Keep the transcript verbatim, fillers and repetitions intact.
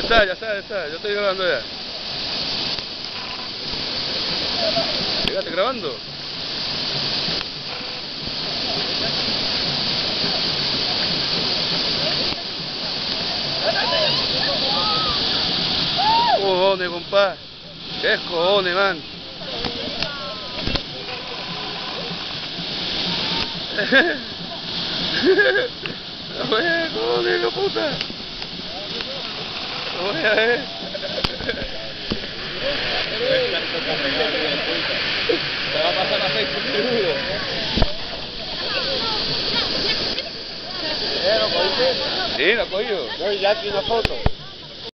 está, ya está, ya está, yo estoy grabando ya. ¿Llegaste grabando? Cojones, compa. ¿Qué es cojones, man? Oye, cojones, lo puta. Oye, eh. Te va a pasar a Facebook seguro. ¿Eh, lo cogiste? Sí, lo cogió. No, ya tiene una foto.